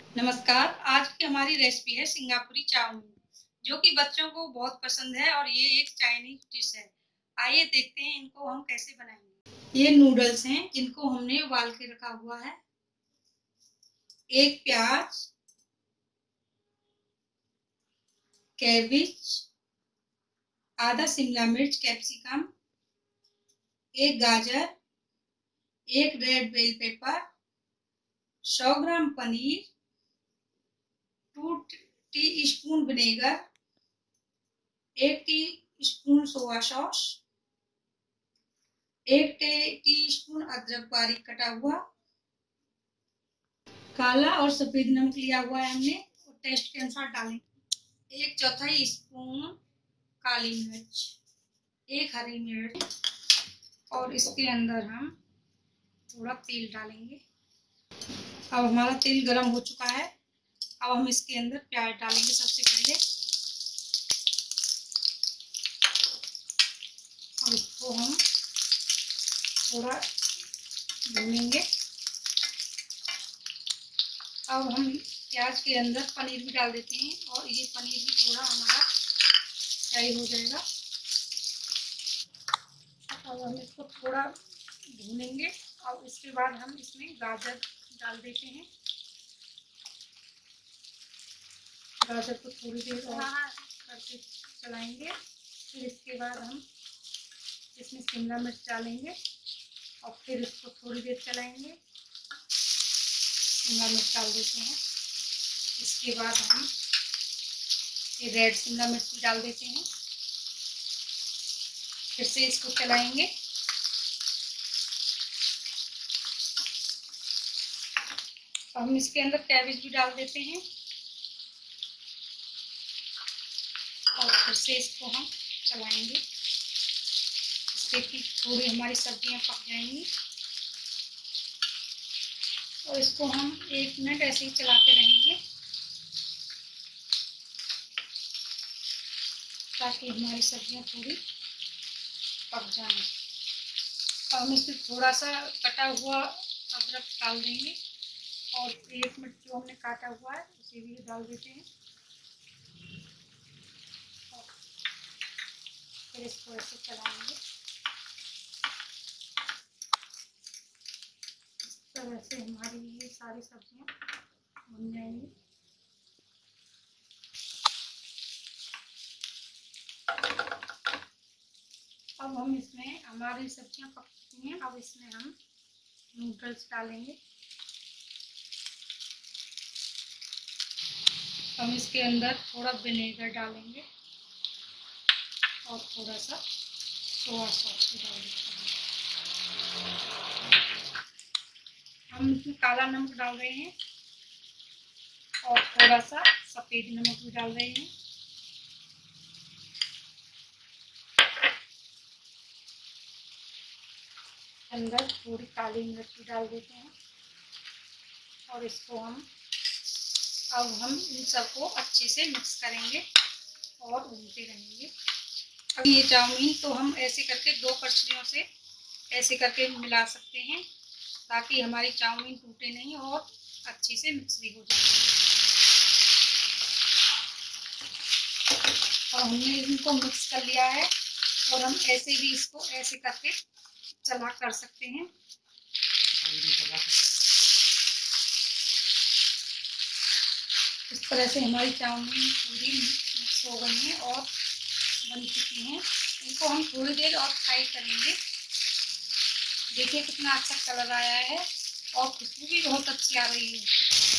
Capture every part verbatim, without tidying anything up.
नमस्कार। आज की हमारी रेसिपी है सिंगापुरी चाउमीन, जो कि बच्चों को बहुत पसंद है और ये एक चाइनीज डिश है। आइए देखते हैं इनको हम कैसे बनाएंगे। ये नूडल्स हैं, इनको हमने उबाल के रखा हुआ है। एक प्याज, कैबिज, आधा शिमला मिर्च कैप्सिकम, एक गाजर, एक रेड बेल पेपर, सौ gram paneer, two teaspoon vinegar, एक टी स्पून सोया सॉस, एक टी स्पून अदरक बारीक कटा हुआ, काला और सफेद नमक लिया हुआ है हमने और टेस्ट के अनुसार डालेंगे। एक चौथाई स्पून काली मिर्च, एक हरी मिर्च और इसके अंदर हम थोड़ा तेल डालेंगे। अब हमारा तेल गरम हो चुका है। अब हम इसके अंदर प्याज डालेंगे सबसे पहले और इसको हम थोड़ा भूनेंगे। अब हम प्याज के अंदर पनीर भी डाल देते हैं और ये पनीर भी थोड़ा हमारा फ्राई हो जाएगा। अब हम इसको थोड़ा भूनेंगे और इसके बाद हम इसमें गाजर डाल देते हैं। गाजर को थोड़ी देर और करके चलाएंगे। फिर इसके बाद हम इसमें शिमला मिर्च डालेंगे और फिर इसको थोड़ी देर चलाएंगे। शिमला मिर्च डाल देते हैं। इसके बाद हम ये रेड शिमला मिर्च भी डाल देते हैं। फिर से इसको चलाएंगे। अब हम इसके अंदर कैबेज भी डाल देते हैं और फिर से इसको हम चलाएंगे। इससे कि थोड़ी हमारी सब्जियां पक जाएंगी और इसको हम एक मिनट ऐसे ही चलाते रहेंगे ताकि हमारी सब्जियां थोड़ी पक जाएं। अब हम इसमें थोड़ा सा कटा हुआ अदरक डाल देंगे और एक मिनट जो हमने काटा हुआ है उसे भी डाल देते हैं। फिर इसको ऐसे चलाएंगे। इस तरह से हमारी ये सारी सब्जियां बन जाएंगी। अब हम इसमें हमारी सब्जियां पक चुकी हैं। अब इसमें हम नूडल्स डालेंगे। हम इसके अंदर थोड़ा विनेगर डालेंगे और थोड़ा सा सोया सॉस भी डाल देते हैं। हम इसमें काला नमक डाल रहे हैं और थोड़ा सा सफेद नमक भी डाल रहे हैं। अंदर थोड़ी काली मिर्च भी डाल देते हैं और इसको हम अब हम इन सबको अच्छे से मिक्स करेंगे और भूनते रहेंगे। अब ये चाउमीन तो हम ऐसे करके दो कड़छियों से ऐसे करके मिला सकते हैं ताकि हमारी चाउमीन टूटे नहीं और अच्छे से मिक्स भी हो जाए। और हमने इनको मिक्स कर लिया है और हम ऐसे भी इसको ऐसे करके चला कर सकते हैं। इस तरह से हमारी चाउमीन पूरी मिक्स हो गई है और बन चुकी हैं। इनको हम थोड़ी देर और फ्राई करेंगे। देखिए कितना अच्छा कलर आया है और खुशबू भी बहुत अच्छी आ रही है।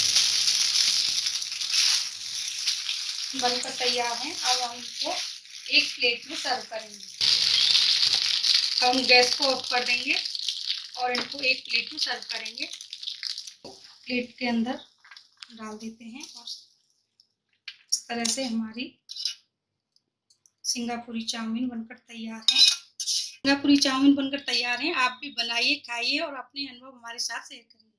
बनकर तैयार हैं। अब हम इनको एक प्लेट में सर्व करेंगे। हम गैस को ऑफ कर देंगे और इनको एक प्लेट में सर्व करेंगे। प्लेट के अंदर डाल देते हैं और इस तरह से हमारी सिंगापुरी चाउमीन बनकर तैयार है। सिंगापुरी चाउमीन बनकर तैयार है। आप भी बनाइए, खाइए और अपने अनुभव हमारे साथ शेयर करिए।